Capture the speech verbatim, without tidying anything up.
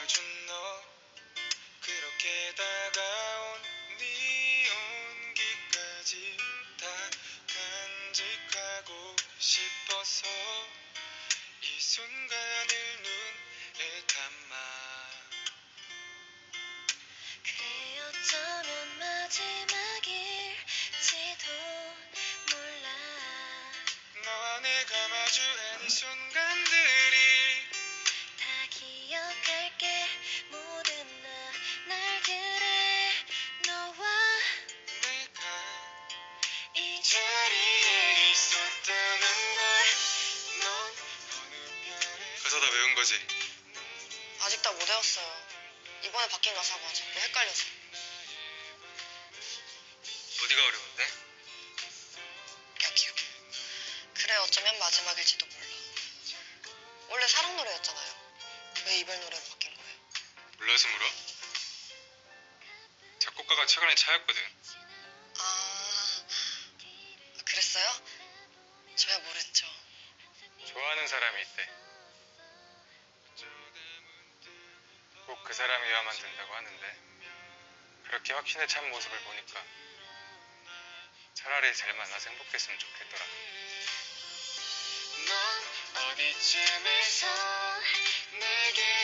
걸 준 너 그렇게 다가온 네 온기까지 다 간직하고 싶어서 이 순간을 눈에 담아 그래 어쩌면 마지막일지도 몰라 너와 내가 마주한 이 순간들이 다 기억할게 모든 나 날들에 너와 내가 이 자리에 있었다는 걸 넌 어느 별에 가사 다 외운 거지? 아직 다 못 외웠어요. 이번에 바뀐 가사가 자꾸 헷갈려서. 어디가 어려운데? 여기요. 그래 어쩌면 마지막일지도 몰라. 원래 사랑 노래였잖아요. 왜 이별 노래로 바뀐 거예요? 몰라서 물어? 작곡가가 최근에 차였거든. 아, 그랬어요? 저야 모르죠. 좋아하는 사람이 있대. 꼭 그 사람이어야만 된다고 하는데 그렇게 확신에 찬 모습을 보니까 차라리 잘 만나서 행복했으면 좋겠더라. 넌 어디쯤에서 내게